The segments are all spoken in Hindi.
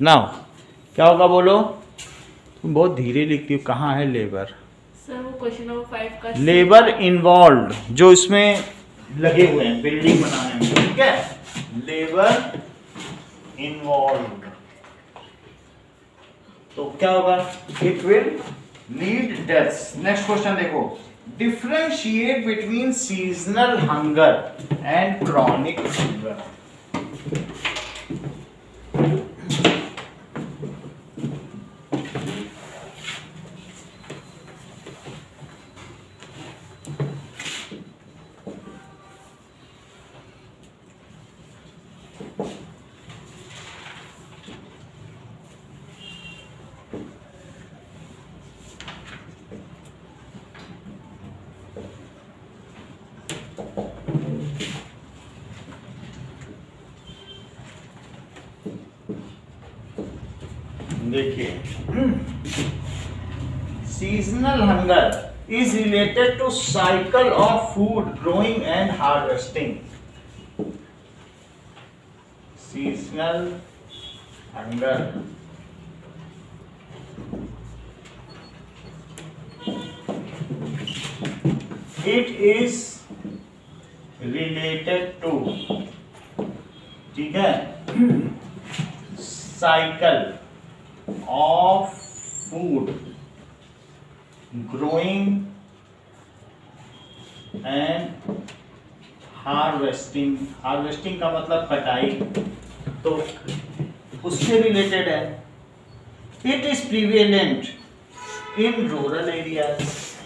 नाउ क्या होगा बोलो? तुम बहुत धीरे लिखती हो। कहाँ है लेबर? सर वो क्वेश्चन नंबर 5 का लेबर इन्वॉल्व जो इसमें लगे हुए हैं बिल्डिंग बनाने में, ठीक है। लेबर इन्वॉल्व तो क्या होगा? It will lead deaths. Next question देखो, differentiate between seasonal hunger and chronic hunger. देखिए, seasonal hunger is related to cycle of food growing and harvesting. Seasonal hunger it is related to, ठीक है, cycle of food growing and harvesting। Harvesting का मतलब कटाई, तो उससे रिलेटेड है। It is prevalent in rural areas,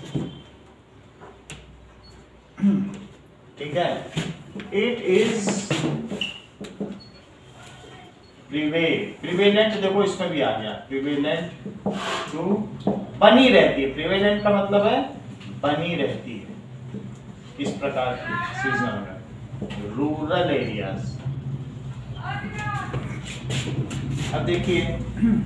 ठीक है। इट इज प्रिवेलेंट, देखो इसमें भी आ गया प्रिवेलेंट टू, बनी रहती है। प्रिवेलेंट का मतलब है बनी रहती है। किस प्रकार की? सीजनल में रूरल एरियाज। अब देखिए,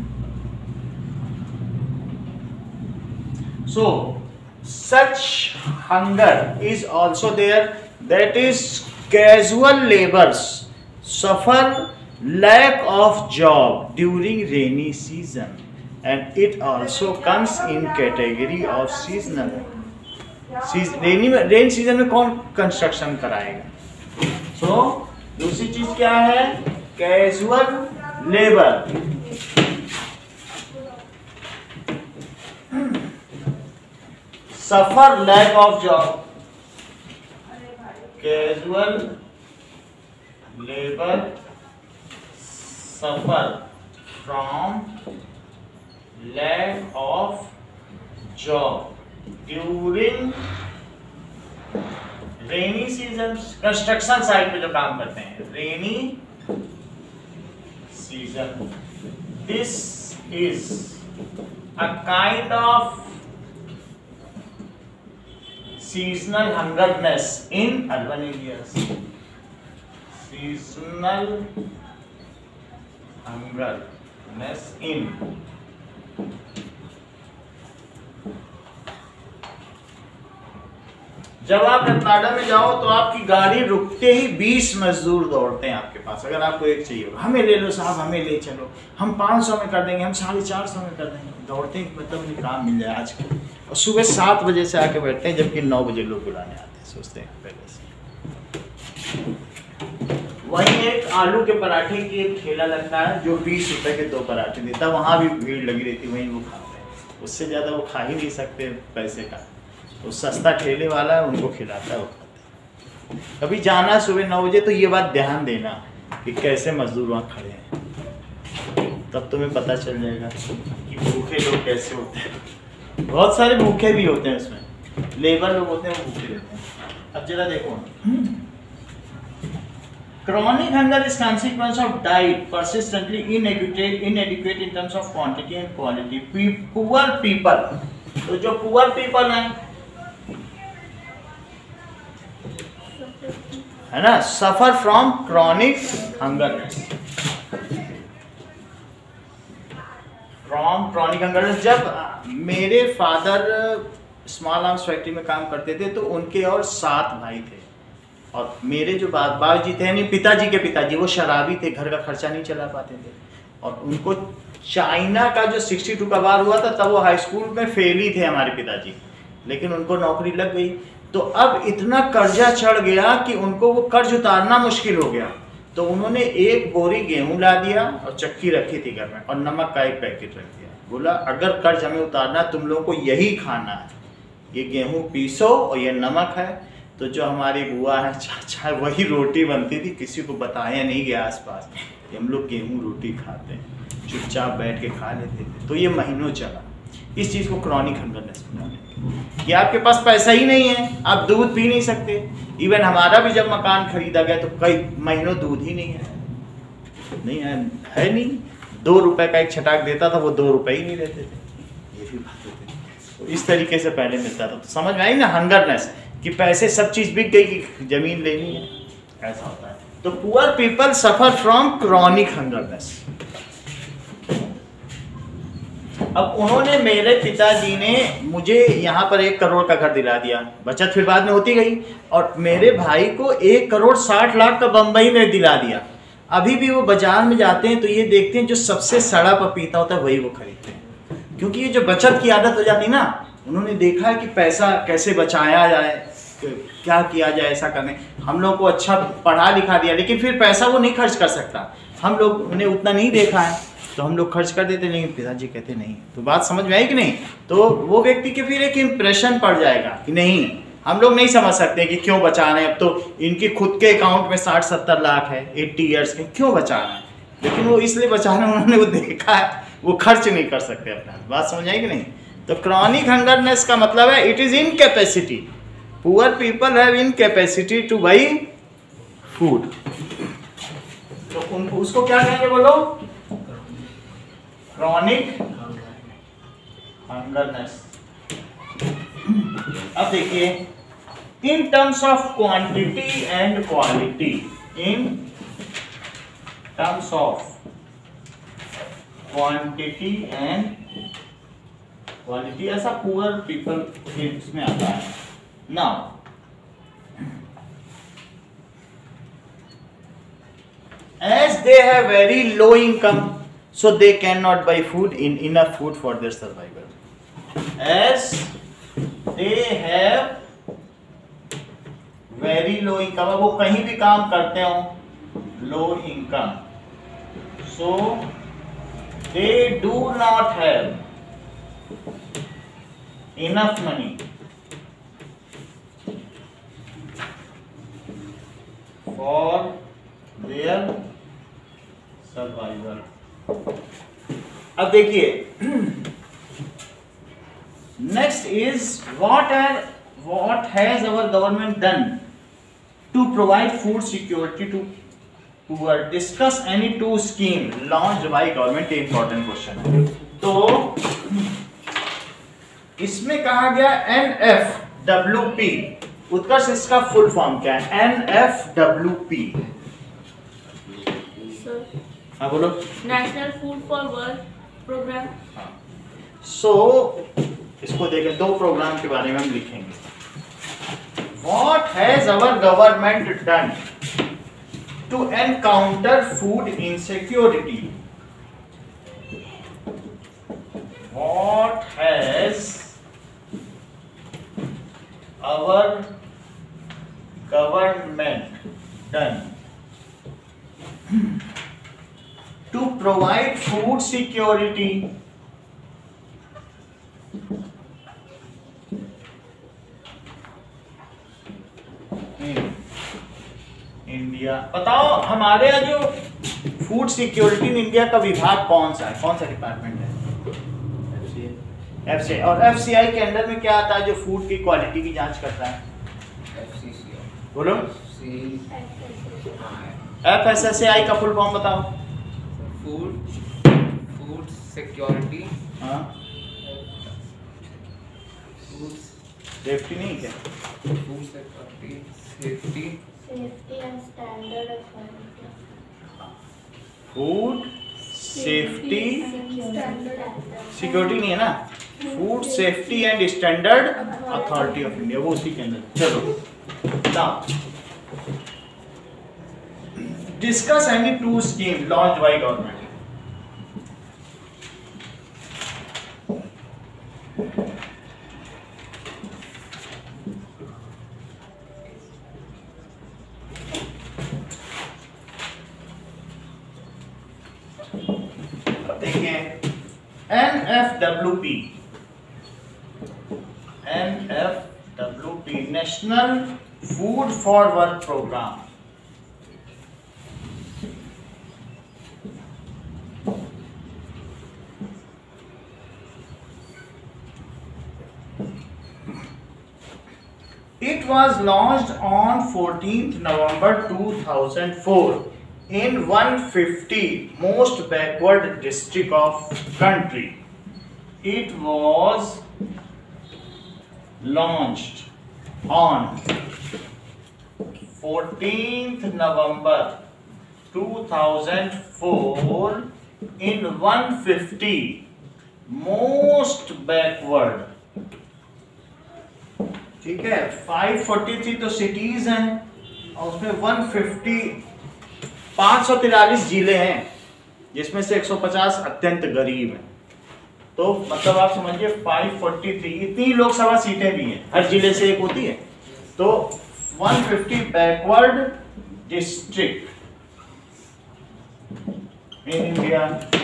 so such hunger is also there, that is casual labours suffer lack of job during rainy season and it also comes in category of seasonal। Rain season में कौन कंस्ट्रक्शन कराएगा? सो दूसरी चीज क्या है? Casual labour, suffer lack of job. कैजुअल लेबर suffer from lack of job during rainy season। Construction site पे जो काम करते हैं, rainy season. This is a kind of seasonal hungerness in urban areas। seasonal hungerness in जब आप रतलाड़ा में जाओ तो आपकी गाड़ी रुकते ही 20 मजदूर दौड़ते हैं आपके पास। अगर आपको एक चाहिए होगा, हमें ले लो साहब, हमें ले चलो, हम 500 में कर देंगे, हम 450 में कर देंगे। दौड़ते ही मतलब उन्हें काम मिल जाए आजकल। और सुबह 7 बजे से आके बैठते हैं, जबकि 9 बजे लोग बुलाने आते हैं, सोचते हैं पहले से। वहीं एक आलू के पराठे की एक ठेला लगता है जो 20 रुपए के 2 पराठे देता है, वहाँ भी भीड़ लगी रहती है, वहीं वो खाते हैं। उससे ज़्यादा वो खा ही नहीं सकते पैसे का, तो सस्ता ठेले वाला है उनको खिलाता है, वो खाते हैं। कभी जाना सुबह 9 बजे तो ये बात ध्यान देना कि कैसे मजदूर वहाँ खड़े हैं, तब तुम्हें पता चल जाएगा कि भूखे लोग कैसे होते हैं। बहुत सारे भूखे भी होते हैं उसमें, लेबर लोग होते हैं वो भूखे रहते हैं। अब जरा देखो, chronic hunger is consequence of diet persistently inadequate in terms of quantity and quality। poor people, तो जो poor people हैं, है ना, suffer from chronic hungerness। from chronic hungerness। जब मेरे फादर स्मॉल आर्म्स फैक्ट्री में काम करते थे तो उनके और 7 भाई थे, और मेरे जो बाबूजी थे, यानी पिताजी के पिताजी, वो शराबी थे, घर का खर्चा नहीं चला पाते थे। और उनको चाइना का जो 62 का वार हुआ था तब वो हाई स्कूल में फेल ही थे हमारे पिताजी, लेकिन उनको नौकरी लग गई। तो अब इतना कर्जा चढ़ गया कि उनको वो कर्ज उतारना मुश्किल हो गया। तो उन्होंने एक बोरी गेहूं ला दिया और चक्की रखी थी घर में और नमक का एक पैकेट रख दिया। बोला अगर कर्ज हमें उतारना तुम लोगों को यही खाना है, ये गेहूं पीसो और ये नमक है। तो जो हमारी बुआ है चाचा वही रोटी बनती थी, किसी को बताया नहीं गया आसपास कि हम लोग गेहूं रोटी खाते हैं, चुपचाप बैठ के खा लेते थे। तो ये महीनों चला। इस चीज़ को क्रॉनिक हंगरनेस बोलते कि आपके पास पैसा ही नहीं है, आप दूध पी नहीं सकते। इवन हमारा भी जब मकान खरीदा गया तो कई महीनों दूध ही नहीं है नहीं। 2 रुपए का एक छटाक देता था, वो 2 रुपए ही नहीं देते थे। ये भी बात होती है। तो इस तरीके से पहले मिलता था। तो समझ में आई ना हंगरनेस कि पैसे सब चीज़ बिक गई कि जमीन लेनी है, ऐसा होता है। तो poor people suffer from chronic hungerness. अब उन्होंने, मेरे पिताजी ने मुझे यहाँ पर 1 करोड़ का घर दिला दिया, बचत फिर बाद में होती गई, और मेरे भाई को 1 करोड़ 60 लाख का बम्बई में दिला दिया। अभी भी वो बाजार में जाते हैं तो ये देखते हैं जो सबसे सड़ा पपीता होता है वही वो खरीदते हैं, क्योंकि ये जो बचत की आदत हो जाती है ना, उन्होंने देखा है कि पैसा कैसे बचाया जाए, क्या किया जाए ऐसा करने। हम लोग को अच्छा पढ़ा लिखा दिया, लेकिन फिर पैसा वो नहीं खर्च कर सकता। हम लोग ने उतना नहीं देखा है तो हम लोग खर्च कर देते, लेकिन पिताजी कहते नहीं। तो बात समझ में आई कि नहीं? तो वो व्यक्ति के फिर एक इम्प्रेशन पड़ जाएगा कि नहीं, हम लोग नहीं समझ सकते कि क्यों बचा रहे हैं। अब तो इनके खुद के अकाउंट में 60-70 लाख है 80 ईयर्स के, क्यों बचा रहे हैं? लेकिन वो इसलिए बचा रहे हैं, उन्होंने वो देखा है, वो खर्च नहीं कर सकते अपना। बात समझ आई कि नहीं? तो क्रॉनिक हंगरनेस का मतलब है it is incapacity. Poor people have incapacity to buy food. तो उसको क्या कहेंगे बोलो? Chronic hungerness. अब देखिए, in terms of quantity and quality, in terms of quantity and quality, ऐसा पुअर पीपल इसमें आता है। Now as they have very low income, so they cannot buy food in enough food for their survival. As they have very low income, वो कहीं भी काम करते हो, low income, so they do not have enough money for their survival. अब देखिए, next is what has our government done to provide food security to poor? Discuss any 2 scheme launched by government. important question है। तो इसमें कहा गया NFWP, उत्कर्ष इसका फुल फॉर्म क्या है? NFWP, हाँ बोलो। National food for work programme. सो इसको देखें, 2 प्रोग्राम के बारे में हम लिखेंगे। What has our government done to encounter food insecurity? What has our government done to provide food security in India? बताओ हमारे यहाँ जो फूड सिक्योरिटी इन इंडिया का विभाग कौन सा है, कौन सा डिपार्टमेंट है? FCI। और FCI के अंडर में क्या आता है जो फूड की क्वालिटी की जांच करता है? बोलो। FSSAI का फुल फॉर्म बताओ। फूड सिक्योरिटी, हाँ, फूड सेफ्टी नहीं क्या? Food security, safety and standard authority. Food safety security नहीं है ना, food safety and standard authority of India, वो उसी के अंदर। चलो now discuss any 2 scheme launch by government. देखिए NFWP national food for work programme. It was launched on 14th November 2004 in 150 most backward district of country. It was launched on 14th November 2004 in 150 most backward, ठीक है। 543 तो सिटीज हैं और उसमें 543 जिले हैं जिसमें से 150 अत्यंत गरीब हैं। तो मतलब आप समझिए 543 इतनी लोकसभा सीटें भी हैं, हर जिले से एक होती है। तो 150 बैकवर्ड डिस्ट्रिक्ट इन इंडिया,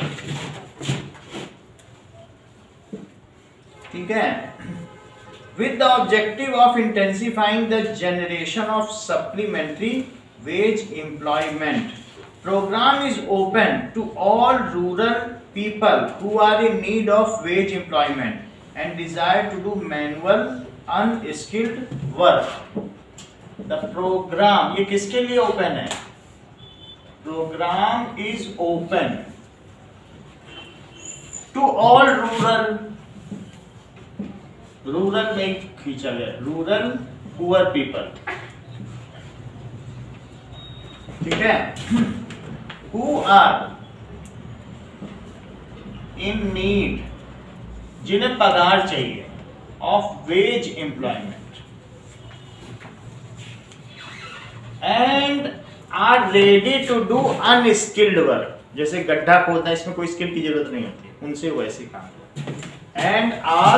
ठीक है। With the objective of intensifying the generation of supplementary wage employment, program is open to all rural people who are in need of wage employment and desire to do manual unskilled work. The program, ये किसके लिए open है? Program is open to all rural में खींचा गया, रूरल पुअर पीपल, ठीक है, हु आर इन नीड, जिन्हें पगार चाहिए, of wage employment and are ready to do unskilled work. जैसे गड्ढा खोदना, इसमें कोई स्किल की जरूरत नहीं होती, उनसे वैसे काम, and are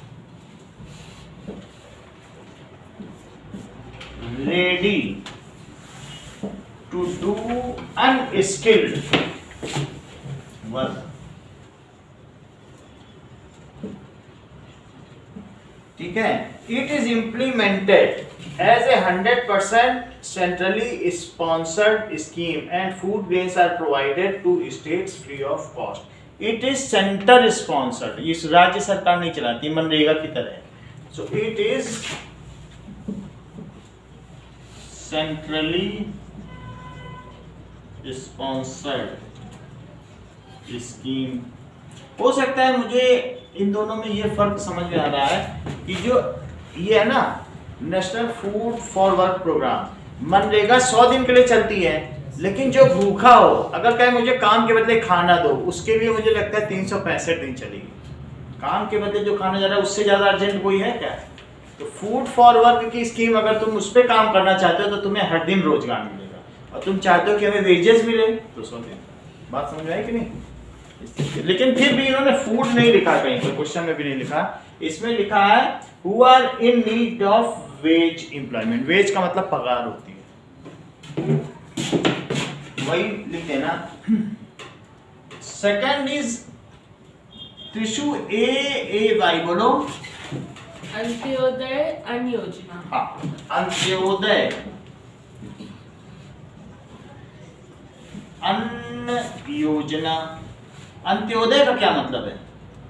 ready to do unskilled work, ठीक है। It is implemented as a 100% centrally sponsored scheme and food grains are provided to states free of cost. It is center sponsored, इस राज्य सरकार नहीं चलाती, मनरेगा की तरह। So it is centrally sponsored scheme। हो सकता है मुझे इन दोनों में ये फर्क समझ में आ रहा है कि जो ये है ना national food for work programme, MNREGA 100 दिन के लिए चलती है, लेकिन जो भूखा हो अगर कहे मुझे काम के बदले खाना दो, उसके लिए मुझे लगता है 365 दिन चलेगी। काम के बदले जो खाना जा रहा है उससे ज्यादा अर्जेंट कोई है क्या? तो फूड फॉर वर्क की स्कीम अगर तुम उस पर काम करना चाहते हो तो तुम्हें हर दिन रोजगार मिलेगा, और तुम चाहते हो कि हमें वेजेस मिले तो 100 दिन। बात समझ में आई कि नहीं? लेकिन फिर भी इन्होंने फूड नहीं लिखा, कहीं पर क्वेश्चन में भी नहीं लिखा, इसमें लिखा है who are in need of wage employment. Wage का मतलब पगार होती है, वही लिखते ना। Second is Trishu A Y, बोलो। अंत्योदय अन्न योजना। हाँ, अंत्योदय अन्न योजना। अंत्योदय का क्या मतलब है?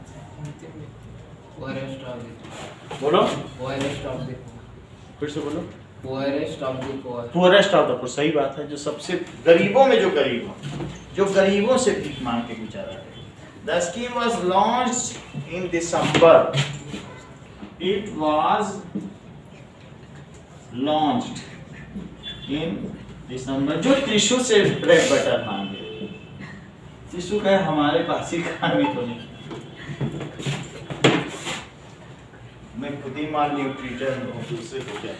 बोलो, फिर से बोलो। Poorest of the poor. Poorest of the poor, सही बात है, जो सबसे गरीबों में जो गरीब हो, जो गरीबों से भीख मांग के गुजारा है। The scheme was launched in December. It was launched in December। जो त्रिशु से ब्रेड बटर मांगे, त्रिशु का हमारे पास ही खाने को नहीं, मैं खुद ही मान ली ट्विटर में दूसरे को क्या।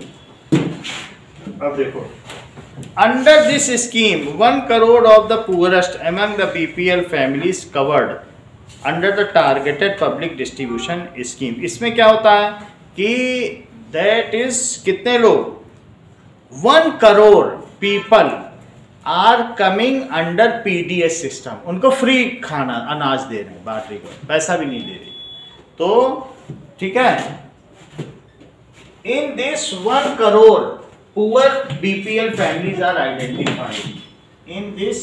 अब देखो, under this scheme 1 crore of the poorest among the BPL families covered under the targeted public distribution scheme. इसमें क्या होता है कि दैट इज कितने लोग 1 crore people are coming under PDS system, उनको फ्री खाना अनाज दे रहे हैं, बांट रही है, पैसा भी नहीं दे रही। तो ठीक है, in this 1 crore poor BPL families are identified. In this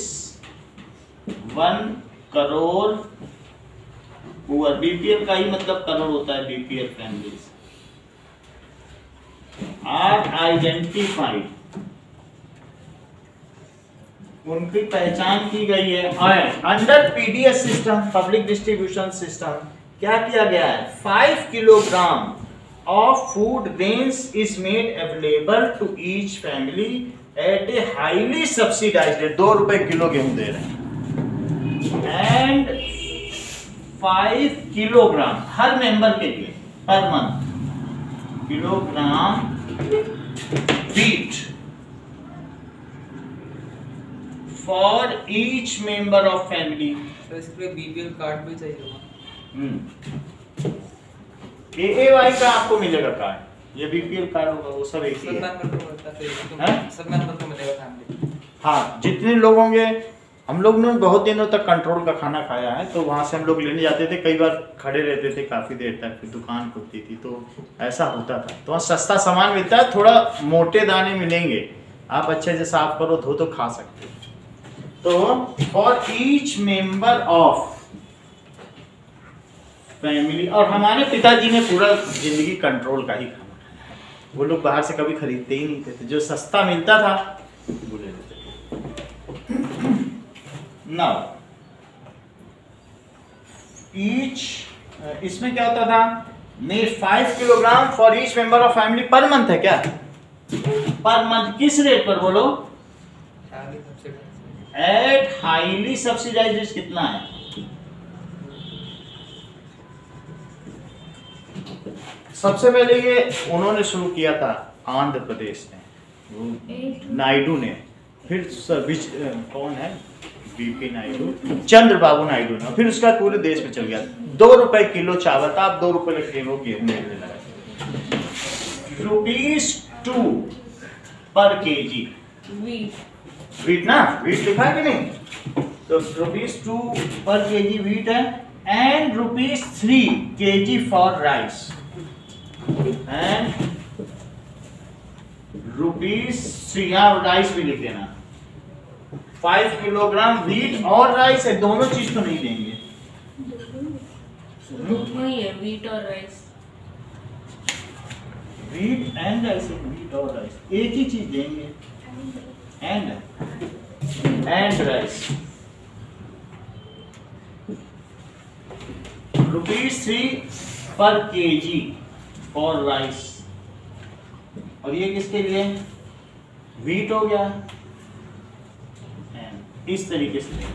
1 crore poor, BPL का ही मतलब करोड़ होता है, बीपीएल फैमिलीज आर आइडेंटिफाइड, उनकी पहचान की गई है। Under PDS system, public distribution system, क्या किया गया है, 5 kilogram of food grains is made available to each family at a highly subsidised rate. 2 रुपए किलो गेहूं दे रहे हैं, एंड 5 किलोग्राम हर मेंबर के लिए per month, kilogram wheat for each member of family। तो इसके लिए बीपीएल कार्ड भी चाहिए होगा। एएवाई का आपको मिलेगा कार्ड, ये बीपीएल कार्ड होगा, वो सब एक ही है। सब मेंबर को मिलेगा फैमिली। हाँ, जितने लोग होंगे, हम लोग ने बहुत दिनों तक कंट्रोल का खाना खाया है, तो वहाँ से हम लोग लेने जाते थे, कई बार खड़े रहते थे काफ़ी देर तक, फिर दुकान खुलती थी, तो ऐसा होता था। तो वहाँ सस्ता सामान मिलता है, थोड़ा मोटे दाने मिलेंगे, आप अच्छे से साफ करो, धो तो खा सकते हो। तो for each member of family, और हमारे पिताजी ने पूरा जिंदगी कंट्रोल का ही खाना खाया, वो लोग बाहर से कभी खरीदते ही नहीं थे, जो सस्ता मिलता था वो ले लेते थे। Now, each इसमें क्या होता था, made 5 kilogram for each member of family per month है क्या, पर मंथ किस रेट पर बोलो, एट हाईली सब्सिडाइज्ड। कितना है, सबसे पहले ये उन्होंने शुरू किया था आंध्र प्रदेश में, नायडू ने, फिर कौन है, बीपी नायडू, चंद्रबाबू नायडू ने, फिर उसका पूरे देश में चल गया। 2 रुपए किलो चावल था, आप 2 रुपए किलो गेहूं मिलने लगा। ₹2 पर केजी वीट ना, वीट लिखा है कि नहीं, तो ₹2 पर केजी वीट है, and ₹3 KG for rice, and ₹3, यहाँ राइस भी लिख देना। 5 किलोग्राम वीट और राइस है, दोनों चीज तो नहीं देंगे, नहीं है वीट और rice, wheat and rice, wheat और राइस एक ही चीज देंगे, एंड राइस। ₹3 पर केजी फॉर राइस, और ये किसके लिए, वीट हो गया, इस तरीके से,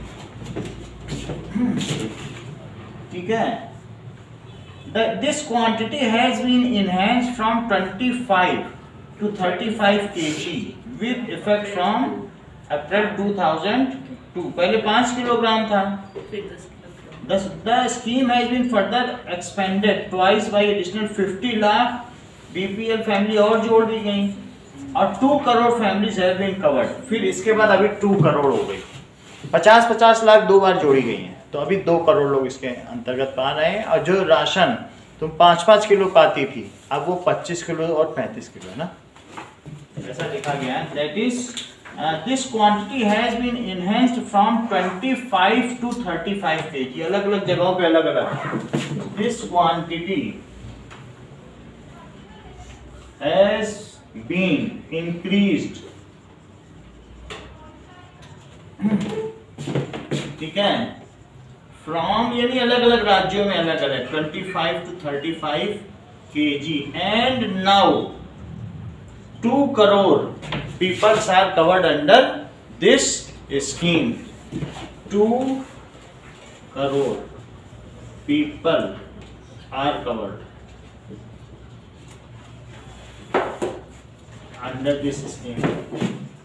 ठीक है। This quantity has been enhanced from 25 to 35 kg with effect from April 2002। पहले 5 किलोग्राम था, the scheme has been further expanded twice by additional 50 lakh BPL family और जोड़ दी गई, और 2 crore families have been covered. फिर इसके बाद अभी 2 करोड़ हो गई, 50-50 लाख 2 बार जोड़ी गई हैं, तो अभी 2 करोड़ लोग इसके अंतर्गत पा रहे हैं। और जो राशन तुम 5-5 किलो पाती थी, अब वो 25 किलो और 35 किलो है ना, ऐसा लिखा गया है। That is this quantity has been enhanced from 25 to 35 kg, अलग अलग जगहों पे अलग अलग। This quantity has been increased, ठीक है, फ्रॉम यानी अलग अलग राज्यों में अलग अलग, 25 to 35 kg, and now 2 crore peoples are covered under this scheme. 2 crore people are covered under this scheme.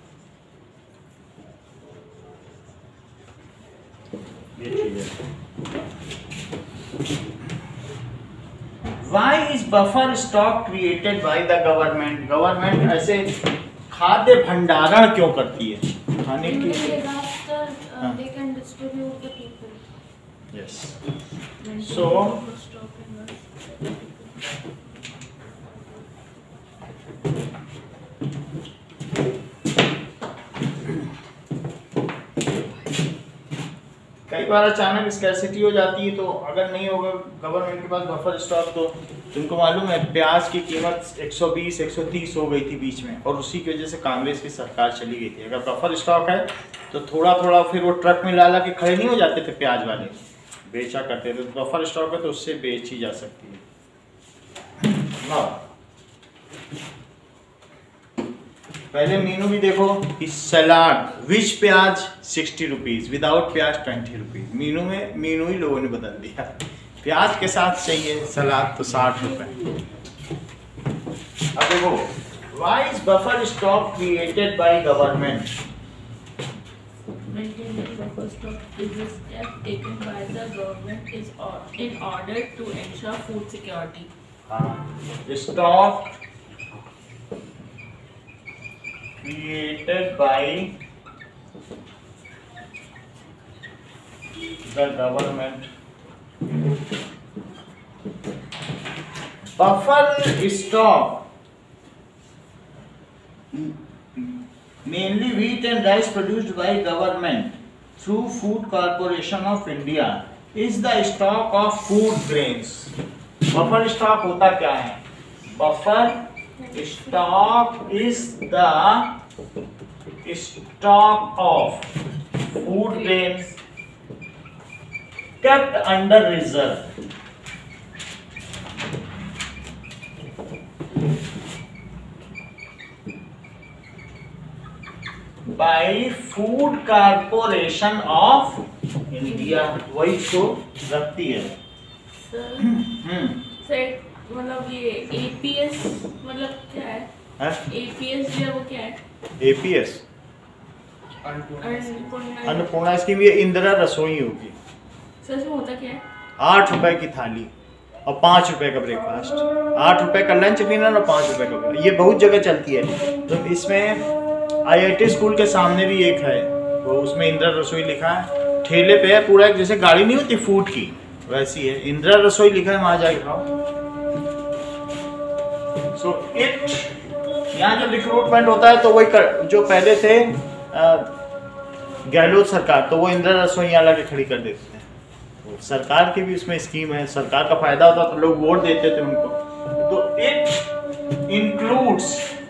Why is buffer stock created by the government? Government ऐसे खाद्य भंडारण क्यों करती है? खाने के लिए। they can distribute the people. Yes. When So people stop in us. कई बार अचानक स्कैरसिटी हो जाती है, तो अगर नहीं होगा गवर्नमेंट के पास बफर स्टॉक, तो तुमको मालूम है प्याज की कीमत 120 130 हो गई थी बीच में, और उसी की वजह से कांग्रेस की सरकार चली गई थी। अगर बफर स्टॉक है तो थोड़ा थोड़ा फिर वो ट्रक में ला के खड़े नहीं हो जाते थे प्याज वाले, बेचा करते थे। तो बफर स्टॉक है तो उससे बेची जा सकती है ना। पहले मीनू भी देखो कि सलाद विच प्याज 60 रुपीज़, विदाउट प्याज 20 रुपीज़। मीनू ही लोगों ने बदल दिया, प्याज के साथ चाहिए सलाद तो 60 रुपए। अब देखो, why is buffer stock created by government? Maintaining buffer stock is a step taken by the government in order to ensure food security. Stock created by the government. Buffer stock, mainly wheat and rice produced by government through Food Corporation of India, is the stock of food grains. Buffer stock होता क्या है? Buffer stock is the stock of food grains kept under reserve by Food Corporation of India। वही तो रखती है। सर मतलब ये APS मतलब क्या है? APS जो है वो क्या है? APS अन्नपूर्णा। अन्नपूर्णा स्कीम, ये इंदिरा रसोई होगी। सर इसमें होता क्या है? 8 रुपए की थाली और 5 रुपए का ब्रेकफास्ट, 8 रुपए का लंच डिनर और 5 रुपए का। ये बहुत जगह चलती है। तो इसमें IIT स्कूल के सामने भी एक है, तो उसमें इंदिरा रसोई लिखा है, ठेले पे है पूरा, एक जैसे गाड़ी नहीं होती फूड की वैसी है, इंदिरा रसोई लिखा है, वहां जाके खाओ। सो इट यहाँ जब रिक्रूटमेंट होता है तो वही जो पहले थे गहलोत सरकार, तो वो इंदिरा रसोई यहाँ लाके खड़ी कर देते हैं। तो सरकार की भी उसमें स्कीम है, सरकार का फायदा होता तो लोग वोट देते थे उनको। तो it includes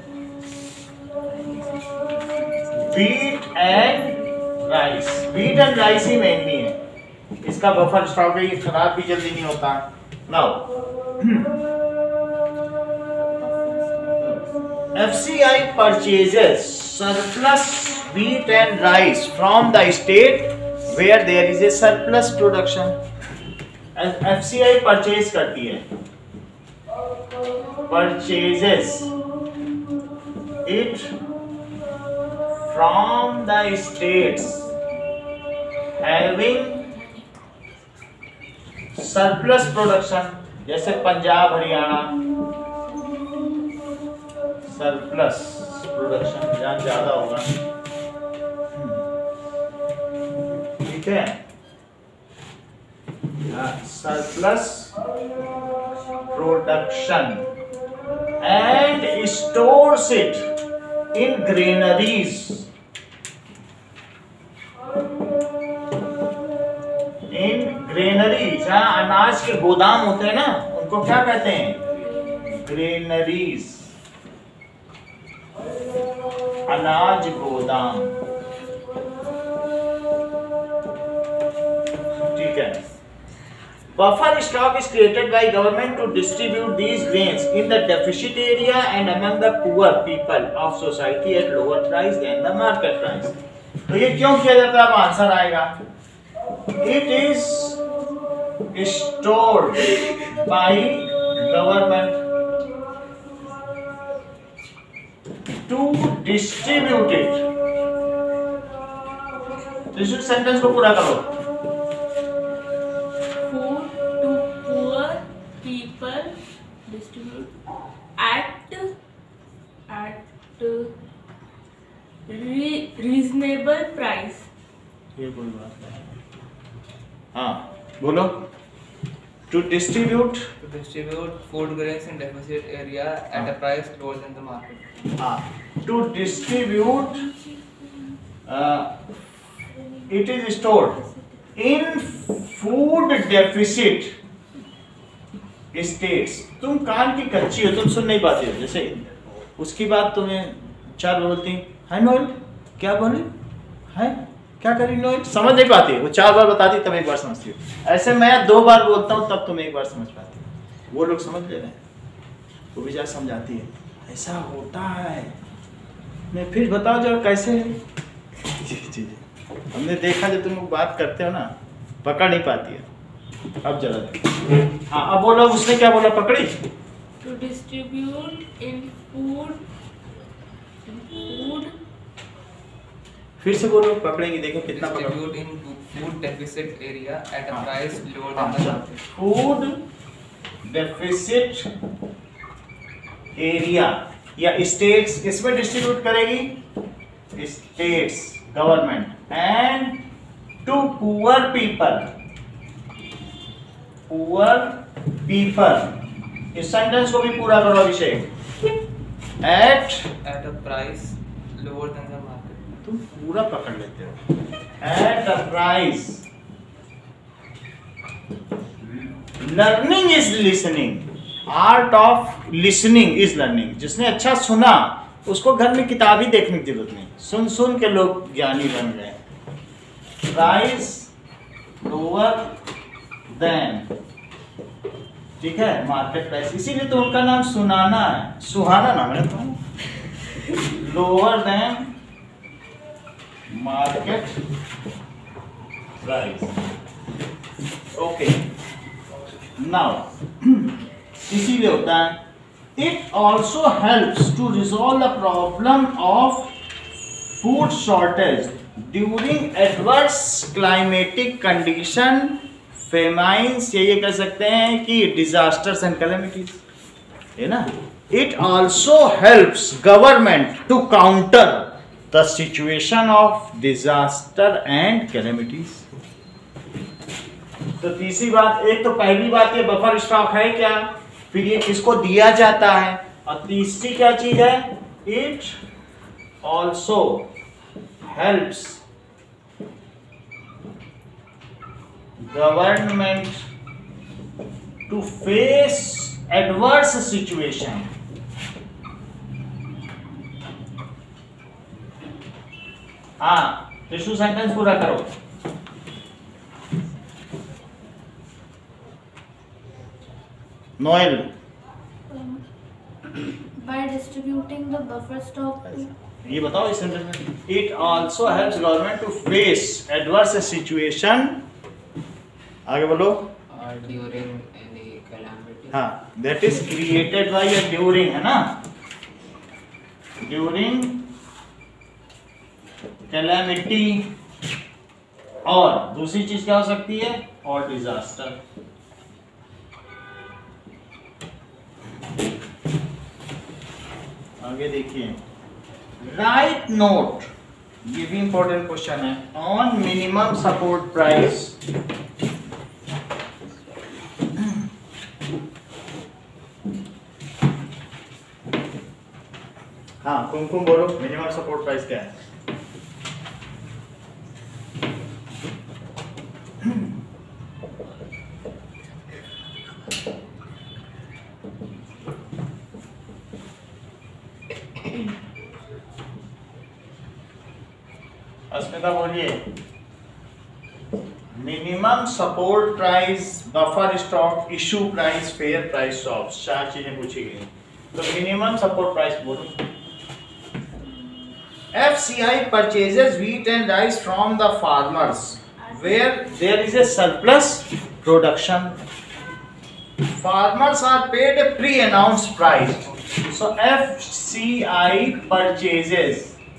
wheat and rice. Wheat and rice ही मेनली है, इसका बफर स्टॉक है, ये खराब भी जल्दी नहीं होता। Now FCI purchases surplus wheat and rice from the state where there is a surplus production. FCI purchase करती है, purchases it from the states having surplus production, जैसे पंजाब हरियाणा, सरप्लस प्रोडक्शन जहाँ ज्यादा होगा, ठीक है। Surplus production and stores it in granaries, in granaries, जहाँ अनाज के गोदाम होते हैं ना, उनको क्या कहते हैं? ग्रेनरीज, अनाज गोदाम, ठीक है। Buffer stock is created by government to distribute these grains in the deficit area and among the poor people of society at lower price than the market price. तो ये क्यों किया जाता है? अब आंसर आएगा। It is stored by government to distribute it। इस सेंटेंस को पूरा करो। Food to poor people distribute at reasonable कोई बात नहीं। हाँ बोलो। To distribute food grains in deficit area at a price lower than the market. To distribute it is stored in food deficit states। तुम कान की कच्ची हो, तुम सुन नहीं पाते हो। जैसे उसकी बात तुम्हें चार बोलती है नोएल, क्या बोले है, क्या करी नोएल, समझ नहीं पाती। वो 4 बार बताती तब एक बार समझती हो। ऐसे मैं 2 बार बोलता हूँ तब तुम एक बार समझ पाती हो। वो लोग समझ ले रहे हैं, वो भी जा समझाती है ऐसा होता है। मैं फिर बताओ जरा कैसे है। जी हमने देखा जब तुम लोग बात करते हो ना पकड़ नहीं पाती है। अब जरा हाँ अब बोलो, उसने क्या बोला पकड़ी। To distribute in food फिर से बोलो, पकड़ेंगे देखो कितना पकड़। Distribute in food deficit area at a price lower than the market. Food deficit area या स्टेट्स, इसमें डिस्ट्रीब्यूट करेगी states government and to poor people. इस सेंटेंस को भी पूरा करो अभिषेक। At a price lower than the market. तुम पूरा पकड़ लेते हो। At the price, learning is listening, art of listening is learning. जिसने अच्छा सुना उसको घर में किताब ही देखने की जरूरत नहीं, सुन सुन के लोग ज्ञानी बन गए। प्राइस लोअर देन, ठीक है, मार्केट प्राइस, इसीलिए तो उनका नाम सुनाना है, सुहाना नाम है तो। Lower than market price. Okay now इसीलिए होता है। It also helps to resolve the problem of food shortage during adverse climatic condition, famines, ये कह सकते हैं कि डिजास्टर्स एंड कैलेमिटीज, है ना। It also helps government to counter the situation of disaster and calamities. तो तीसरी बात, एक तो पहली बात ये बफर स्टॉक है क्या, फिर ये किसको दिया जाता है, और तीसरी क्या चीज है, it also helps government to face adverse situation. हाँ टिश्यू सेंटेंस पूरा करो। Noel, by distributing the buffer stock to ये बताओ इस सेंटेंस में। It also helps government to face adverse situation, आगे बोलो। during any calamity. हाँ, दैट इज क्रिएटेड बाय या ड्यूरिंग, है ना, ड्यूरिंग कैलेमिटी, और दूसरी चीज क्या हो सकती है, और डिजास्टर। आगे देखिए, राइट नोट, ये भी इंपॉर्टेंट क्वेश्चन है, ऑन मिनिमम सपोर्ट प्राइस। हाँ कुमकुम बोलो, मिनिमम सपोर्ट प्राइस क्या है। अस्मिता बोलिए। Minimum support price, buffer stock, issue price, fair price shops, 4 चीजें पूछी गई। तो मिनिमम सपोर्ट प्राइस बोलो। FCI purchases wheat and rice from the farmers where there is a surplus production. Farmers are paid a pre-announced price. So FCI purchases,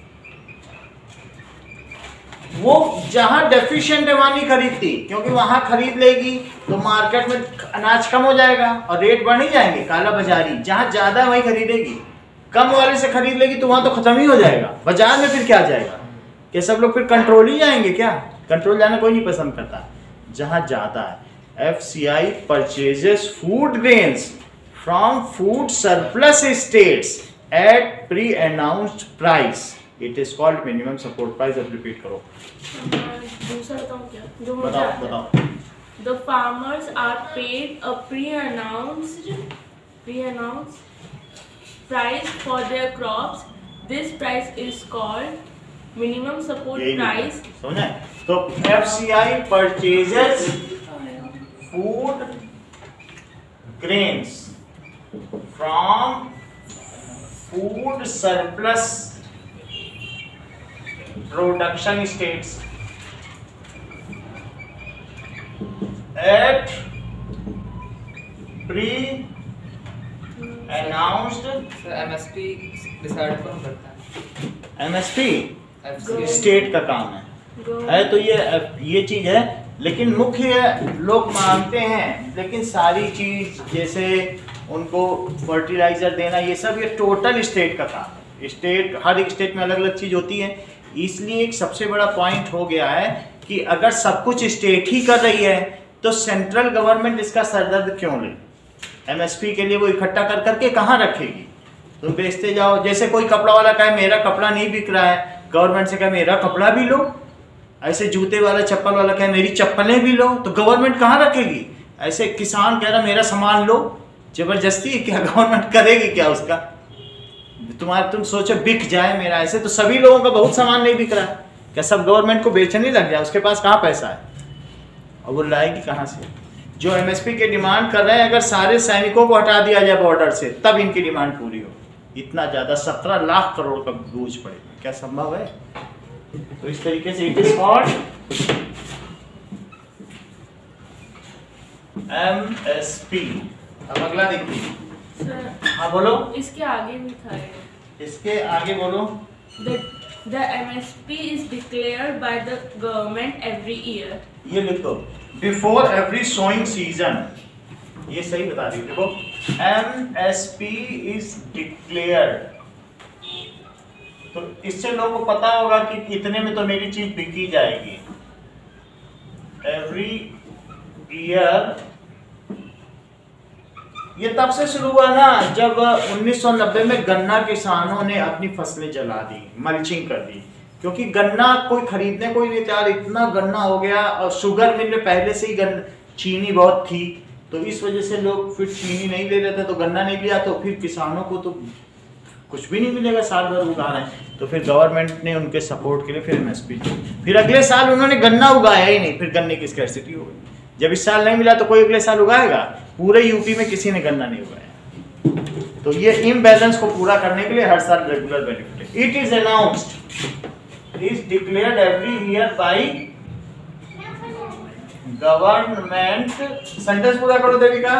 वो जहां डेफिशिएंट है वहां नहीं खरीदती, क्योंकि वहां खरीद लेगी तो मार्केट में अनाज कम हो जाएगा और रेट बढ़ ही जाएंगे, काला बाजारी। जहां ज्यादा वही खरीदेगी, कम वाले से खरीद लेगी तो वहां तो खत्म ही हो जाएगा। बाजार में फिर क्या जाएगा, क्या सब लोग फिर कंट्रोल ही जाएंगे क्या, कंट्रोल जाना कोई नहीं पसंद करता, जहां ज्यादा है। FCI purchases food grains from food surplus states at pre-announced price. It is called minimum support price. अब रिपीट करो, दूसरा बताऊं क्या जो मुझे बताओ आता है? बताओ। The farmers are paid a pre-announced price for their crops. This price is called minimum support यही price. समझे? तो FCI purchases food grains from food surplus production states at pre-announced sir MSP decide कौन करता है? MSP FCI स्टेट का काम है तो ये चीज है, लेकिन मुख्य लोग मानते हैं, लेकिन सारी चीज जैसे उनको फर्टिलाइजर देना ये सब ये टोटल स्टेट का काम है। स्टेट, हर एक स्टेट में अलग अलग चीज होती है, इसलिए एक सबसे बड़ा पॉइंट हो गया है कि अगर सब कुछ स्टेट ही कर रही है तो सेंट्रल गवर्नमेंट इसका सरदर्द क्यों ले? MSP के लिए वो इकट्ठा कर करके कहाँ रखेगी? तुम बेचते जाओ, जैसे कोई कपड़ा वाला कहे मेरा कपड़ा नहीं बिक रहा है, गवर्नमेंट से कहे मेरा कपड़ा भी लो। ऐसे जूते वाला चप्पल वाला कहे मेरी चप्पलें भी लो, तो गवर्नमेंट कहाँ रखेगी? ऐसे किसान कह रहा मेरा सामान लो, जबरदस्ती क्या गवर्नमेंट करेगी क्या उसका? तुम सोचो बिक जाए मेरा, ऐसे तो सभी लोगों का बहुत सामान नहीं बिक रहा है, क्या सब गवर्नमेंट को बेचने लग जाए? उसके पास कहाँ पैसा है और वो लाएगी कहाँ से? जो MSP के डिमांड कर रहे हैं, अगर सारे सैनिकों को हटा दिया जाए बॉर्डर से तब इनकी डिमांड पूरी हो। इतना ज्यादा 17 लाख करोड़ का बोझ पड़ेगा, क्या संभव है? तो इस तरीके से इट इज कॉल्ड MSP। अब अगला देखिए, सर हाँ बोलो, इसके आगे भी था ये। इसके आगे बोलो। The MSP is declared by the government every year. ये लिखो, बिफोर एवरी सोइंग सीजन, ये सही बता रही देखो, MSP इज डिक्लेयर्ड। तो इससे लोगों को पता होगा कि इतने में तो मेरी चीज बिकी जाएगी। एवरी ईयर, ये तब से शुरू हुआ ना जब 1990 में गन्ना किसानों ने अपनी फसलें जला दी, मल्चिंग कर दी, क्योंकि गन्ना कोई खरीदने कोई नहीं तैयार, इतना गन्ना हो गया। और शुगर मिल में पहले से ही चीनी बहुत थी, तो इस वजह से लोग फिर चीनी नहीं ले रहे थे, तो गन्ना नहीं लिया, तो फिर किसानों को तो कुछ भी नहीं मिलेगा, साल भर उगा रहे हैं। तो फिर गवर्नमेंट ने उनके सपोर्ट के लिए फिर MSP, फिर अगले साल उन्होंने गन्ना उगाया ही नहीं, फिर गन्ने की स्कैरसिटी हो गई। जब इस साल नहीं मिला तो कोई अगले साल उगाएगा? पूरे यूपी में किसी ने गन्ना नहीं उगाया। तो ये इम्बैलेंस को पूरा करने के लिए हर साल रेगुलर बेनिफिट है। It is announced, is declared every year by government. Sentence पूरा करो देविका,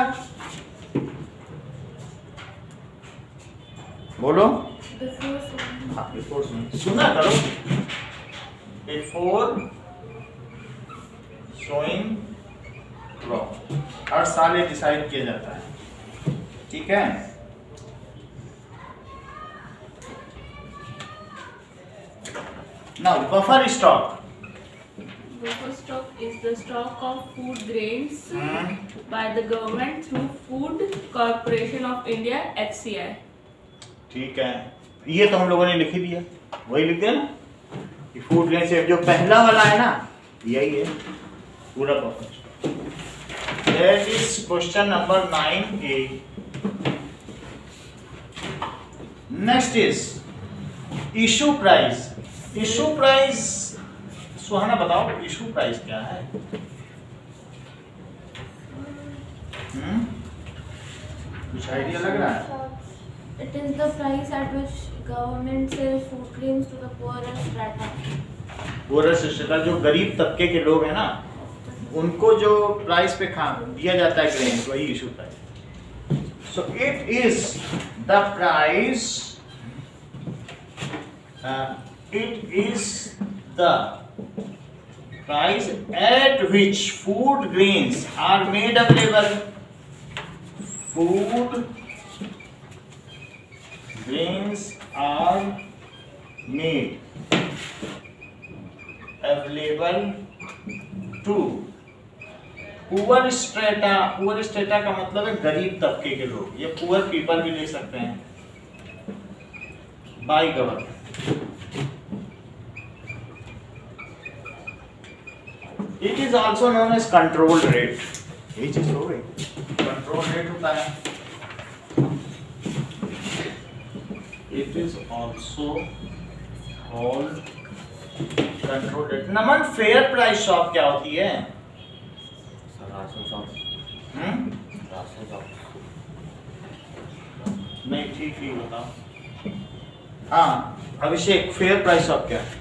बोलो। बिफोर सुना करो, बिफोर सोइंग क्रॉप, हर साल ये डिसाइड किया जाता है, ठीक है। Now buffer stock. Buffer stock is the stock of food grains by the government through Food Corporation of India (FCI). ठीक है, ये तो हम लोगों ने लिख ही दिया, वही लिख दिया ना कि फूड ग्रेन से जो पहला वाला है ना, यही है पूरा buffer stock. That is question number 9A। Next is issue price. Issue price, Suhana बताओ इशू प्राइस क्या है? कुछ आइडिया लग रहा है? It is the price at which government sells food grains to the poorer strata. पूरा स्ट्रेटा, जो गरीब तबके के लोग हैं ना, उनको जो प्राइस पे दिया जाता है ग्रेन, वही issue price. So it is the price, it is the price at which food grains are made available. Food grains are made available to poor strata. Poor strata का मतलब है गरीब तबके के लोग, ये पुअर पीपल भी ले सकते हैं, by government. It is also known as control rate. यही चीज हो गई, कंट्रोल रेट होता है। It is also called control rate. Naman, fair price shop क्या होती है? Ration shop. राशन शॉप नहीं, ठीक ही बताओ। हाँ अभिषेक, फेयर प्राइस शॉप क्या है?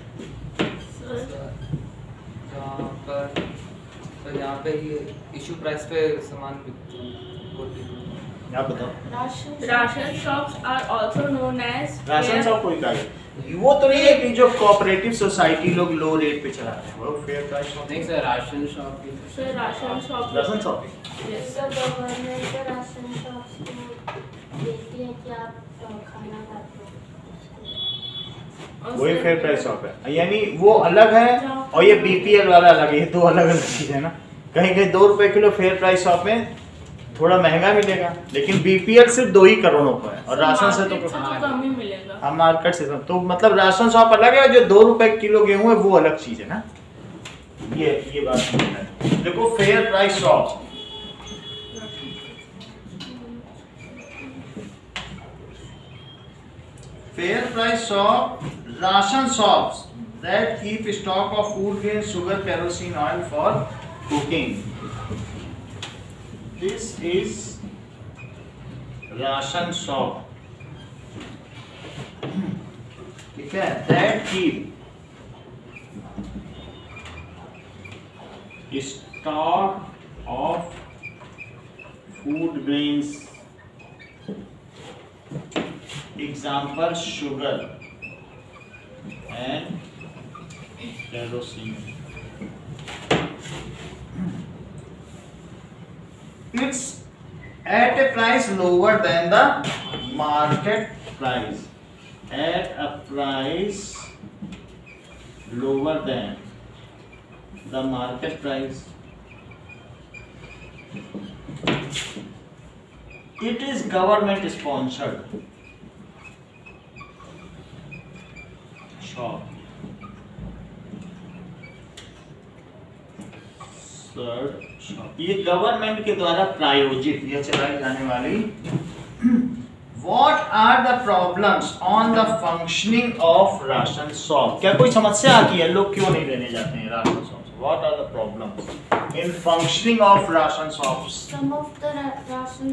जहाँ पे ये इशू प्राइस पे सामान बिकते हैं। आप बताओ। Ration shops are also known as ration shop कोई का है? वो तो नहीं है कि जो कोऑपरेटिव सोसाइटी लोग लो रेट पे चलाते हैं, वो फेयर प्राइस शॉप नहीं सर, राशन शॉप की Sir, ration shop. Ration shop. Yes. तो गवर्नमेंट राशन शॉप्स को देती है कि आप खाना खाते हो। वही फेयर प्राइस शॉप है, यानी वो अलग है और ये बीपीएल वाला अलग है, ये दो अलग अलग चीज है ना। कहीं कहीं 2 रुपए किलो फेयर प्राइस शॉप में थोड़ा महंगा मिलेगा, लेकिन बीपीएल सिर्फ 2 ही करोड़ों का है और राशन से तो कम ही मिलेगा। हाँ मार्केट से तो मतलब राशन शॉप अलग है, जो 2 रुपए किलो गेहूं है वो अलग चीज है ना। ये बात समझना है। देखो fair price shop, fair price shop, ration shops that keep stock of food grains, sugar, kerosene oil for cooking. This is ration shop. ठीक है, that keep stock of food grains, example sugar and kerosene. It's at a price lower than the market price. At a price lower than the market price. It is government sponsored shop. ये गवर्नमेंट के द्वारा प्रायोजित या चलाई जाने वाली। What are the problems on the functioning of ration shop? क्या कोई समस्या आती है, लोग क्यों नहीं लेने जाते हैं ration shop? What are the problems in functioning of ration shops? Some of the ration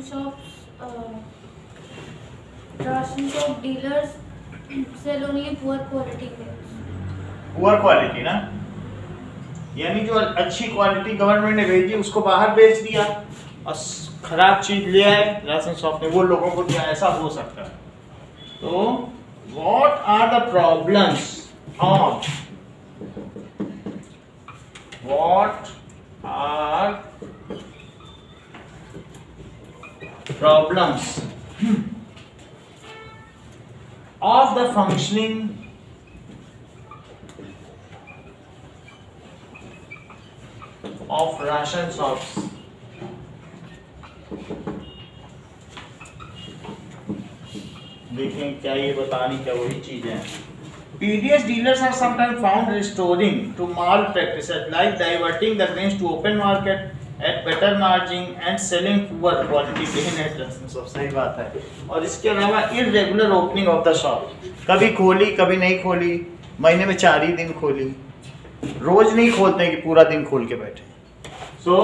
shop dealers sell only poor quality goods. Poor quality ना, यानी जो अच्छी क्वालिटी गवर्नमेंट ने भेजी उसको बाहर बेच दिया और खराब चीज ले आए राशन शॉप में, वो लोगों को क्या ऐसा हो सकता है? तो what are the problems of, what are problems of the functioning of ration shops? देखें क्या ये बतानी क्या वही चीज है। PDS dealers are sometimes found restoring to malpractices like diverting the grains to open market at better margin and selling poor quality grain at ration shop। सही बात है। और इसके अलावा irregular opening of the shop, कभी खोली कभी नहीं खोली, महीने में 4 ही दिन खोली, रोज नहीं खोलते कि पूरा दिन खोल के बैठे। So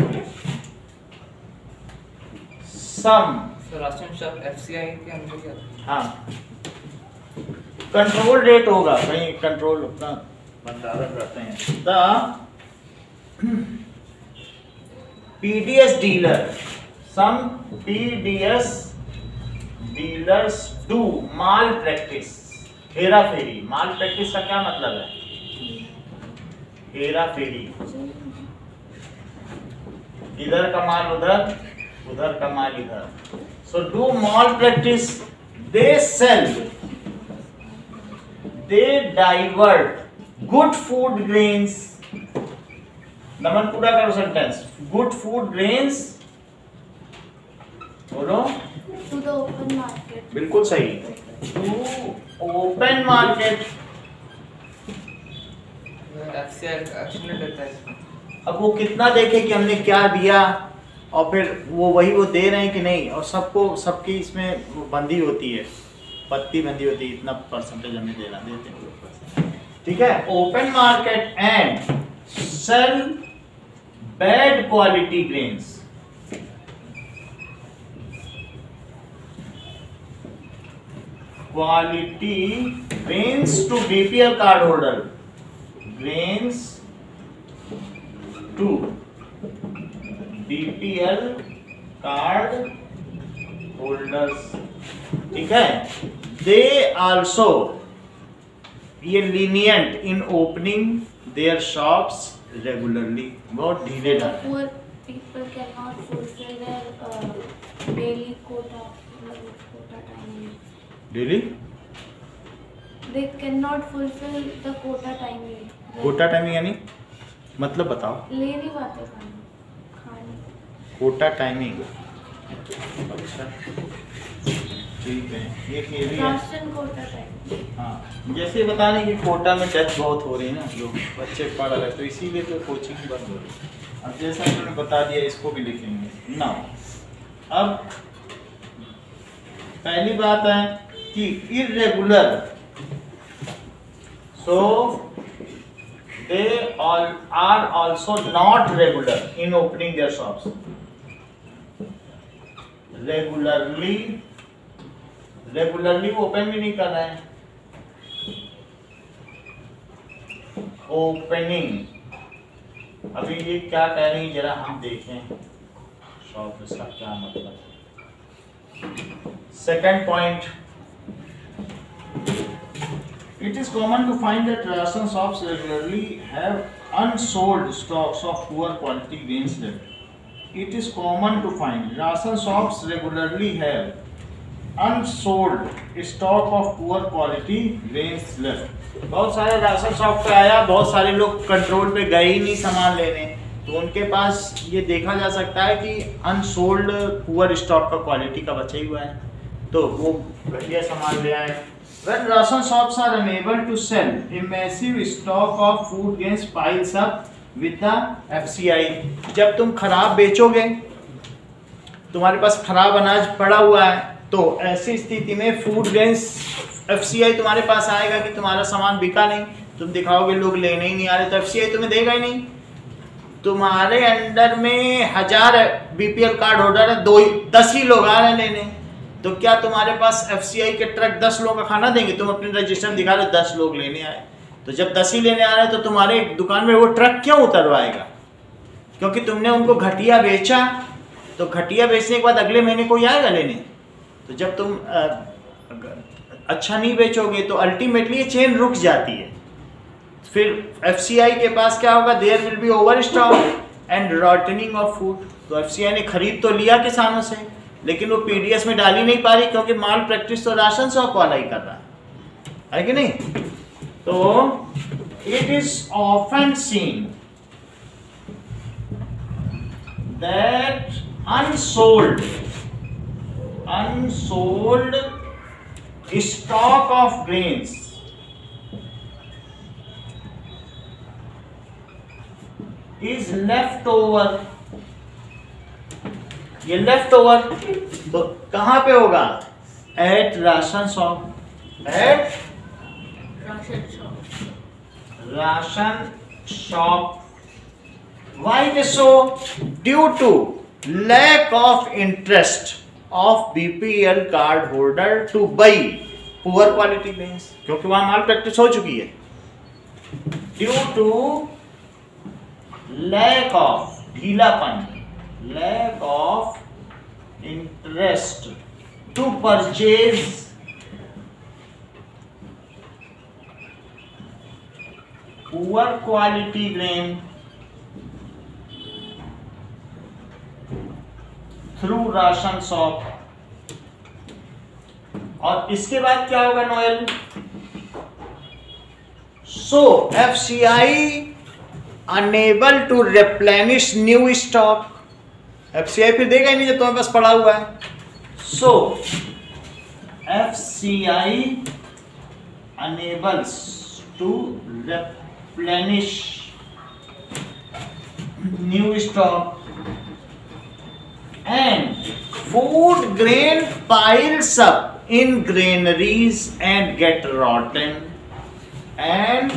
some ration shop FCI के अंदर क्या? हाँ कंट्रोल रेट होगा, कहीं कंट्रोल अपना भंडारण करते हैं। The PDS dealer, some PDS dealers do malpractice, हेरा फेरी। माल प्रैक्टिस का क्या मतलब है? हेरा फेरी, इधर का माल उधर, उधर का माल इधर। So do malpractice, they sell, they divert good food grains Naman पूरा करो सेंटेंस। गुड फूड ग्रेन्स, बोलो। To the open market. बिल्कुल सही। To open market. FCI action लेता है इसमें। अब वो कितना देखे कि हमने क्या दिया, और फिर वो दे रहे हैं कि नहीं, और सबकी इसमें वो बंदी होती है, पत्ती बंदी होती है, इतना परसेंटेज हमें देते हैं। ठीक है। Open market and sell bad quality grains. Quality grains to BPL card holder, grains to BPL card holders. ठीक है। दे आल्सो, ये lenient in opening their shops regularly, बहुत ढीले The डालते हैं। poor people cannot fulfill their daily quota timely. Daily They cannot fulfill the quota timely. Quota timing यानी मतलब बताओ। ले नहीं पाते खाने। कोटा टाइमिंग, अच्छा ठीक है। ये भी है। Ration quota time. हाँ, जैसे बता रहे कि कोटा में डेथ बहुत हो रही है ना, लोग बच्चे पढ़ रहे, तो इसीलिए तो कोचिंग बंद हो रही है। अब जैसा उन्होंने बता दिया, इसको भी लिखेंगे ना। अब पहली बात है कि irregular, so they all are also not regular in opening their shops. Regularly open भी नहीं कर रहे हैं। ओपनिंग, अभी ये क्या कह रही है जरा हम देखें, शॉप इसका क्या मतलब। Second point, it is common to find that ration shops regularly have unsold stocks of poor quality grains left. It is common to find ration shops regularly have unsold stock of poor quality grains left. बहुत सारे राशन शॉप पे आया, बहुत सारे लोग कंट्रोल पे गए ही नहीं सामान लेने, तो उनके पास ये देखा जा सकता है कि अनसोल्ड पुअर स्टॉक का क्वालिटी का बचा ही हुआ है, तो वो घटिया सामान ले आए। When ration shops are unable to sell, a massive stock of food grains piles up with the FCI. जब तुम खराब बेचोगे, तुम्हारे पास खराब अनाज पड़ा हुआ है, तो ऐसी स्थिति में फूड ग्रेन्स FCI तुम्हारे पास आएगा कि तुम्हारा सामान बिका नहीं, तुम दिखाओगे लोग लेने ही नहीं आ रहे, तो FCI तुम्हें देगा ही नहीं। तुम्हारे अंडर में 1000 BPL कार्ड होल्डर है, 10 ही लोग आ रहे हैं लेने, तो क्या तुम्हारे पास FCI के ट्रक 10 लोगों का खाना देंगे? तुम अपने रजिस्टर दिखा रहे 10 लोग लेने आए, तो जब 10 ही लेने आ रहे हैं, तो तुम्हारे दुकान में वो ट्रक क्यों उतरवाएगा? क्योंकि तुमने उनको घटिया बेचा, तो घटिया बेचने के बाद अगले महीने कोई आएगा लेने। तो जब तुम अच्छा नहीं बेचोगे तो अल्टीमेटली ये चेन रुक जाती है। फिर FCI के पास क्या होगा? There will be over stock and rotting of food. तो FCI ने खरीद तो लिया किसानों से, लेकिन वो PDS में डाल ही नहीं पा रही, क्योंकि माल प्रैक्टिस तो राशन शॉप वाला ही कर रहा है कि नहीं? तो it is often seen that unsold stock of grains is left over. ये लेफ्ट ओवर तो कहां पे होगा? At ration shop. At ration shop. Why it is so? Due to lack of interest of BPL card holder to buy poor quality grains, क्योंकि वहां माल प्रैक्टिस हो चुकी है। Due to lack of ढीलापन, lack of interest to purchase poor quality grain through ration shop. और इसके बाद क्या होगा Noel? So FCI unable to replenish new stock. FCI फिर देगा ही नहीं जब तुम्हारे पास पड़ा हुआ है। सो FCI enables to replenish new stock and food grain piles up in granaries and get rotten and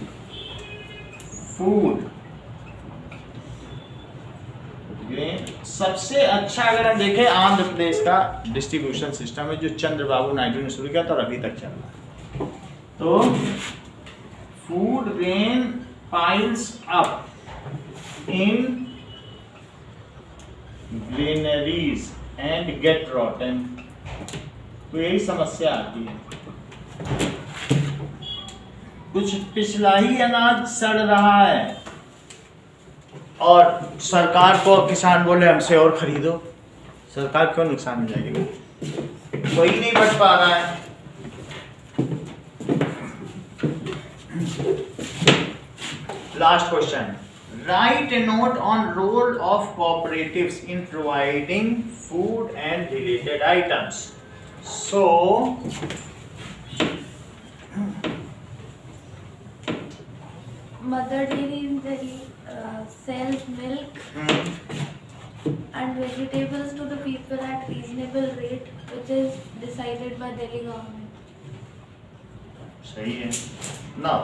food grain। सबसे अच्छा अगर हम देखें आंध्र प्रदेश का डिस्ट्रीब्यूशन सिस्टम है जो चंद्रबाबू नायडू ने शुरू किया था और अभी तक चल रहा है। तो food grain piles up in granaries and get rotten। तो यही समस्या आती है, कुछ पिछला ही अनाज सड़ रहा है और सरकार को किसान बोले हमसे और खरीदो। सरकार क्यों नुकसान में जाएगी, कोई नहीं बच पा रहा है। Last question, write a note on role of cooperatives in providing food and related items। So Mother Dairy in Delhi sells milk and vegetables to the people at reasonable rate, which is decided by Delhi government। सही है। Now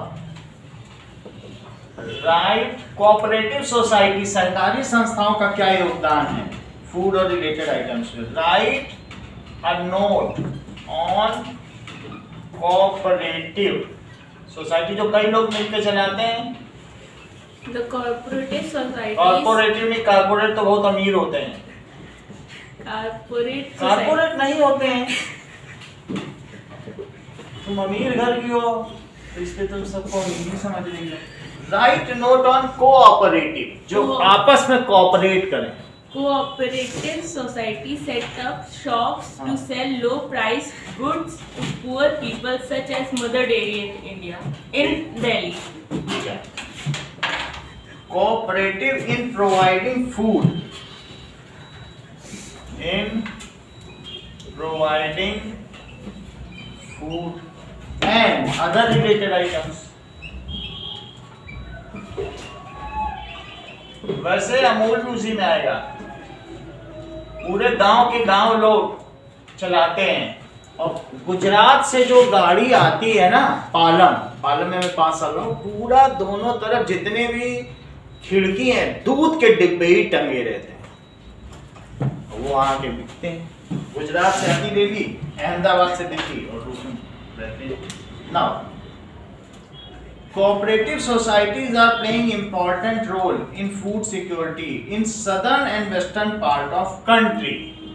राइट कोऑपरेटिव सोसाइटी सरकारी संस्थाओं का क्या योगदान है फूड और रिलेटेड आइटम्स में। Write a note on cooperative society जो कई लोग मिलकर चलाते हैं। The cooperative societies। कॉर्पोरेटिव नहीं, कॉर्पोरेट तो बहुत अमीर होते हैं, कॉर्पोरेट नहीं होते हैं। तुम अमीर घर की हो इसलिए तुम सबको अमीर ही समझ रही हो। राइट नोट ऑन कोऑपरेटिव जो आपस में कोऑपरेट करें। Cooperative society set up shops to sell low price goods to poor people such as Mother Dairy in India, in Delhi। Cooperative in providing food, in providing food and other related items। वैसे अमूल भी उसी में आएगा, पूरे गांव के गांव लोग चलाते हैं। और गुजरात से जो गाड़ी आती है ना पालम में मैं 5 साल रहा हूँ, पूरा दोनों तरफ जितने भी खिड़की हैं दूध के डिब्बे ही टंगे रहते हैं, वो वहां के बिकते हैं। गुजरात से आती रेली, अहमदाबाद से दिल्ली और उसमें रहते हैं। Now cooperative societies are playing important role in food security in southern and western part of country।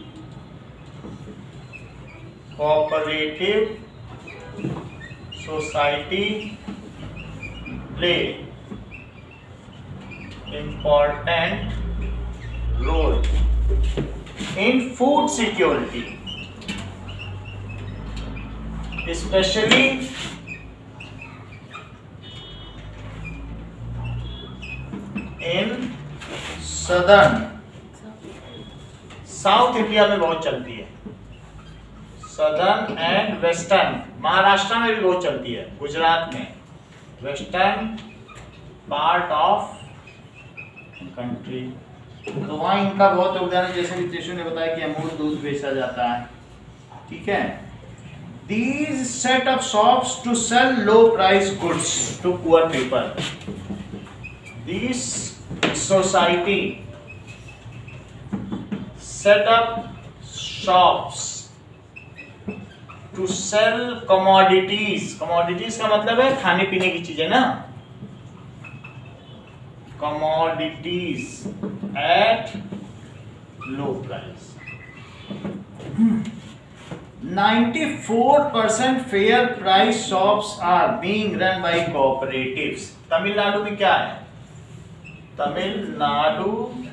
Cooperative society play important role in food security, especially in southern, south India में बहुत चलती है, सदर्न एंड वेस्टर्न, महाराष्ट्र में भी बहुत चलती है, गुजरात में, वेस्टर्न पार्ट ऑफ कंट्री, तो वहाँ इनका बहुत योगदान है। जैसे भी त्रिशु ने बताया कि अमूल दूध बेचा जाता है, ठीक है। These set up shops to sell low price goods to poor people। This society set up shops to sell commodities। commodities का मतलब है खाने पीने की चीजें ना, commodities at low price। 94% fair price shops are being run by cooperatives। Tamil Nadu में क्या है, तमिलनाडु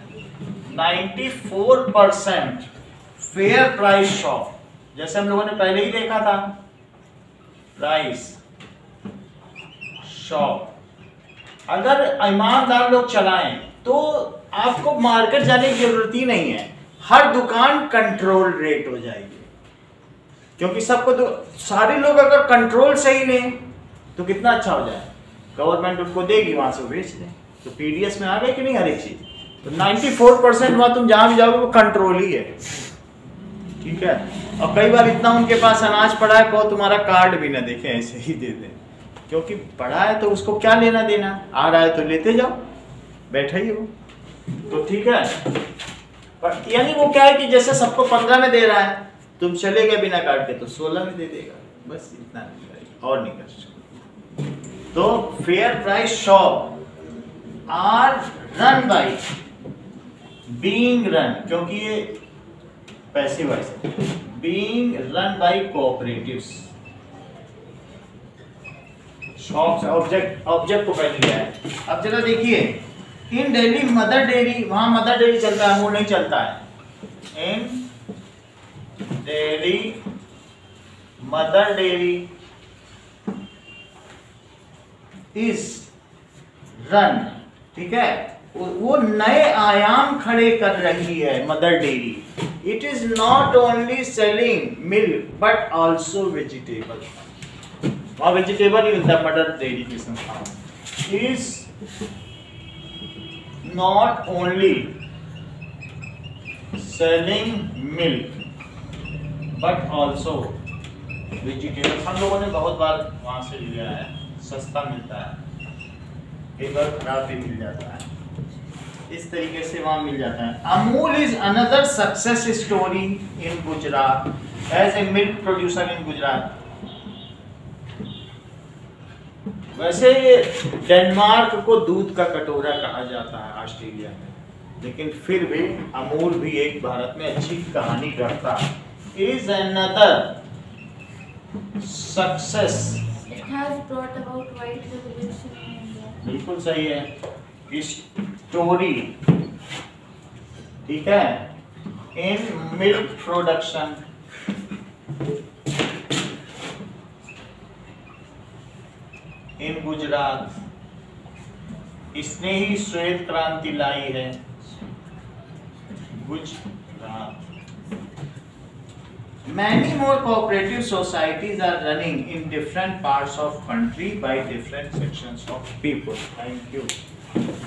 94% फेयर प्राइस शॉप, जैसे हम लोगों ने पहले ही देखा था, प्राइस शॉप अगर ईमानदार लोग चलाएं तो आपको मार्केट जाने की जरूरत ही नहीं है, हर दुकान कंट्रोल रेट हो जाएगी। क्योंकि सबको तो सारे लोग अगर कंट्रोल सही लें तो कितना अच्छा हो जाए, गवर्नमेंट उनको देगी, वहां से वो बेच दें। तो पीडीएस में आ गए कि नहीं हर एक चीज, तो 94% वहां तुम जहां भी जाओगे वो कंट्रोल ही है, ठीक है। और कई बार इतना उनके पास अनाज पड़ा है, को तुम्हारा कार्ड भी ना देखे, ऐसे ही दे दें, क्योंकि पड़ा है तो उसको क्या लेना देना, आ रहा है तो लेते जाओ, बैठा ही हो। तो ठीक है, पर यानी वो क्या है कि जैसे सबको 15 में दे रहा है, तुम चले गए बिना कार्ड के तो 16 में दे देगा, बस इतना और नहीं कर सकते। तो fair price shop are run by being run, क्योंकि ये पैसिव वॉइस है, being run by cooperatives. Shops object को पहले लिया है। अब जरा देखिए, इन दिल्ली मदर डेयरी, वहां मदर डेयरी चलता है, अमूल नहीं चलता है। In Delhi Mother Dairy is run, ठीक है, वो नए आयाम खड़े कर रही है Mother Dairy. It is not only selling milk but also vegetable, वहां वेजिटेबल ही मिलता है मदर डेयरी की संस्था। Is not only selling milk but also vegetable. हम लोगों ने बहुत बार वहां से लिया है, सस्ता मिलता है, कई बार खराब भी मिल जाता है, इस तरीके से वहां मिल जाता है। Amul is another success story in Gujarat as a milk producer in Gujarat. वैसे डेनमार्क को दूध का कटोरा कहा जाता है ऑस्ट्रेलिया में, लेकिन फिर भी अमूल भी एक भारत में अच्छी कहानी गढ़ता है। Is another success, It has brought about white revolution in India. बिल्कुल सही है, स्टोरी, ठीक है, in milk production in Gujarat, इसने ही श्वेत क्रांति लाई है Gujarat. Many more cooperative societies are running in different parts of country by different sections of people. Thank you.